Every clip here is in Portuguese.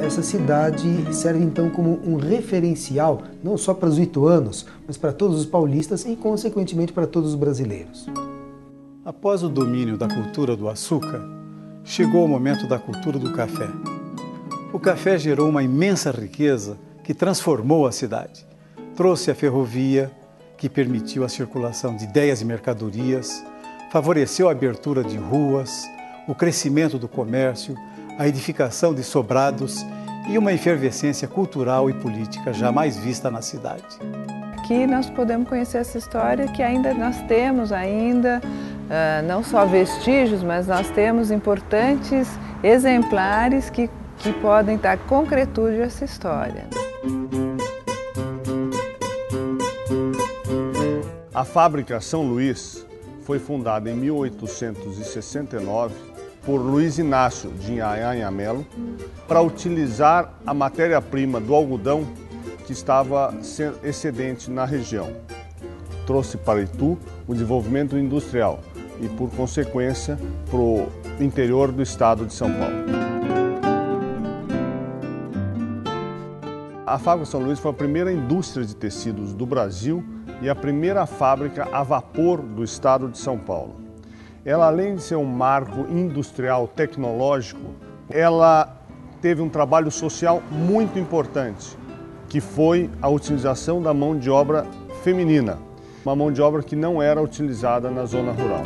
essa cidade serve então como um referencial, não só para os ituanos, mas para todos os paulistas e, consequentemente, para todos os brasileiros. Após o domínio da cultura do açúcar, chegou o momento da cultura do café. O café gerou uma imensa riqueza que transformou a cidade. Trouxe a ferrovia, que permitiu a circulação de ideias e mercadorias, favoreceu a abertura de ruas, o crescimento do comércio, a edificação de sobrados e uma efervescência cultural e política jamais vista na cidade. Aqui nós podemos conhecer essa história que ainda nós temos não só vestígios, mas nós temos importantes exemplares que podem dar concretude a essa história. A fábrica São Luís foi fundada em 1869 por Luiz Inácio de Inhanha Melo para utilizar a matéria-prima do algodão que estava excedente na região. Trouxe para Itu o desenvolvimento industrial e, por consequência, para o interior do estado de São Paulo. A fábrica São Luís foi a primeira indústria de tecidos do Brasil e a primeira fábrica a vapor do estado de São Paulo. Ela, além de ser um marco industrial tecnológico, ela teve um trabalho social muito importante, que foi a utilização da mão de obra feminina, uma mão de obra que não era utilizada na zona rural.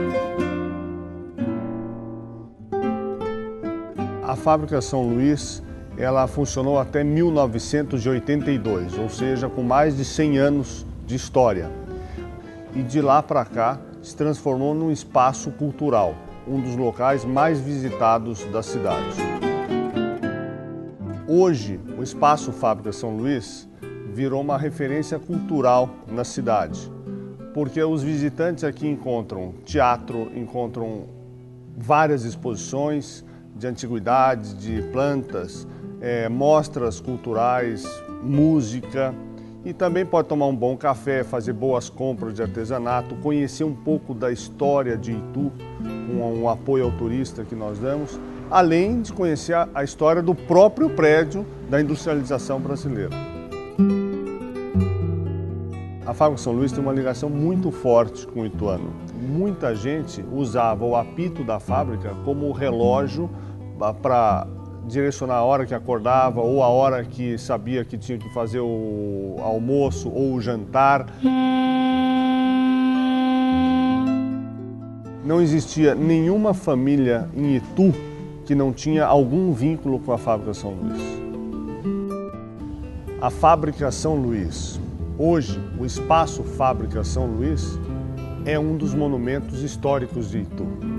A fábrica São Luís, ela funcionou até 1982, ou seja, com mais de 100 anos de história. E de lá para cá se transformou num espaço cultural, um dos locais mais visitados da cidade. Hoje, o Espaço Fábrica São Luís virou uma referência cultural na cidade, porque os visitantes aqui encontram teatro, encontram várias exposições de antiguidades, de plantas, mostras culturais, música, e também pode tomar um bom café, fazer boas compras de artesanato, conhecer um pouco da história de Itu, com o apoio ao turista que nós damos, além de conhecer a história do próprio prédio da industrialização brasileira. A fábrica São Luís tem uma ligação muito forte com o ituano. Muita gente usava o apito da fábrica como relógio para direcionar a hora que acordava ou a hora que sabia que tinha que fazer o almoço ou o jantar. Não existia nenhuma família em Itu que não tinha algum vínculo com a fábrica São Luís. A fábrica São Luís, hoje o Espaço Fábrica São Luís, é um dos monumentos históricos de Itu.